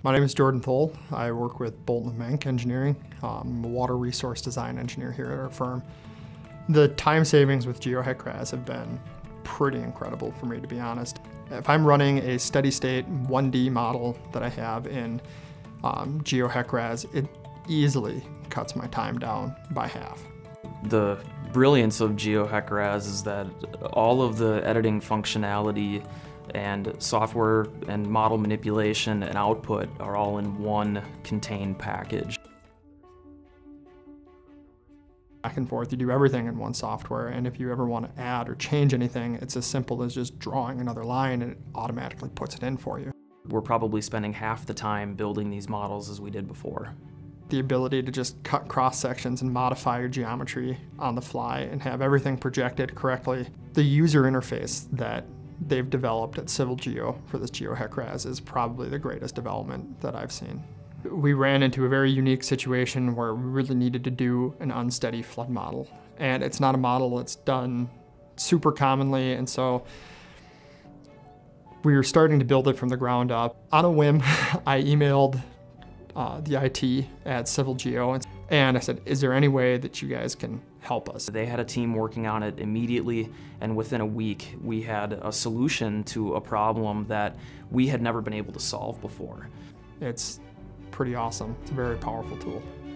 My name is Jordan Thole. I work with Bolton Menk Engineering. I'm a water resource design engineer here at our firm. The time savings with GeoHECRAS have been pretty incredible for me, to be honest. If I'm running a steady state 1D model that I have in GeoHECRAS, it easily cuts my time down by half. The brilliance of GeoHECRAS is that all of the editing functionality and software and model manipulation and output are all in one contained package. Back and forth, you do everything in one software, and if you ever want to add or change anything, it's as simple as just drawing another line and it automatically puts it in for you. We're probably spending half the time building these models as we did before. The ability to just cut cross sections and modify your geometry on the fly and have everything projected correctly. The user interface that they've developed at CivilGEO for this GeoHECRAS is probably the greatest development that I've seen. We ran into a very unique situation where we really needed to do an unsteady flood model. And it's not a model that's done super commonly, and so we were starting to build it from the ground up. On a whim, I emailed the IT at CivilGEO, and I said, is there any way that you guys can help us? They had a team working on it immediately, and within a week we had a solution to a problem that we had never been able to solve before. It's pretty awesome. It's a very powerful tool.